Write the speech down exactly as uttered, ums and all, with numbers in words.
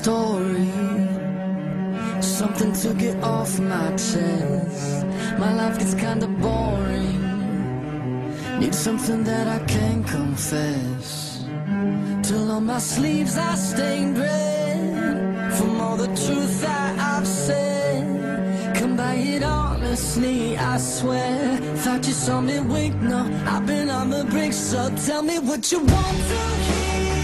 story, something to get off my chest. My life gets kinda boring, need something that I can confess. Till on my sleeves I stained red from all the truth that I've said. Come by it honestly, I swear. Thought you saw me wink, no, I've been on the brink. So tell me what you want to hear.